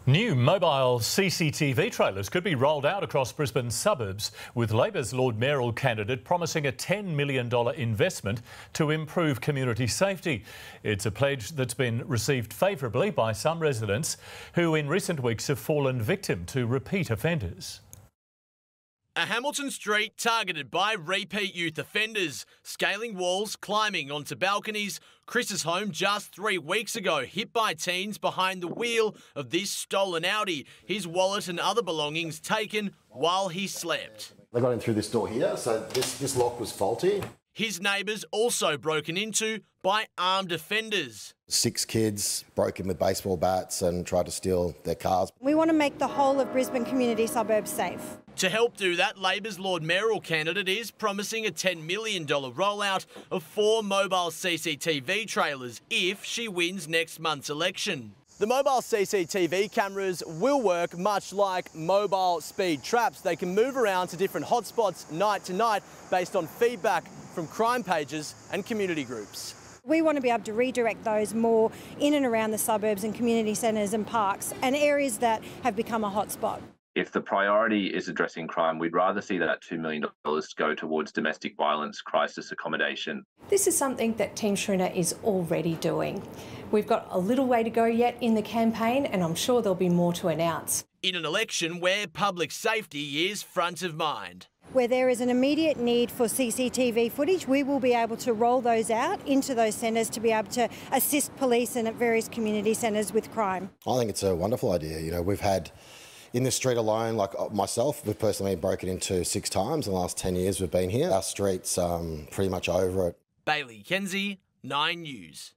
New mobile CCTV trailers could be rolled out across Brisbane's suburbs, with Labor's Lord Mayoral candidate promising a $10 million investment to improve community safety. It's a pledge that's been received favourably by some residents who in recent weeks have fallen victim to repeat offenders. A Hamilton street targeted by repeat youth offenders, scaling walls, climbing onto balconies. Chris's home just 3 weeks ago, hit by teens behind the wheel of this stolen Audi. His wallet and other belongings taken while he slept. They got in through this door here, so this lock was faulty. His neighbours also broken into by armed offenders. 6 kids broke in with baseball bats and tried to steal their cars. We want to make the whole of Brisbane community suburbs safe. To help do that, Labor's Lord Mayoral candidate is promising a $10 million rollout of 4 mobile CCTV trailers if she wins next month's election. The mobile CCTV cameras will work much like mobile speed traps. They can move around to different hotspots night to night based on feedback from crime pages and community groups. We want to be able to redirect those more in and around the suburbs and community centres and parks and areas that have become a hotspot. If the priority is addressing crime, we'd rather see that $2 million go towards domestic violence, crisis accommodation. This is something that Team Schrinner is already doing. We've got a little way to go yet in the campaign, and I'm sure there'll be more to announce. In an election where public safety is front of mind. Where there is an immediate need for CCTV footage, we will be able to roll those out into those centres to be able to assist police and at various community centres with crime. I think it's a wonderful idea. You know, we've had in this street alone, like myself, we've personally broken into 6 times in the last 10 years we've been here. Our street's pretty much over it. Bailey Kenzie, 9 News.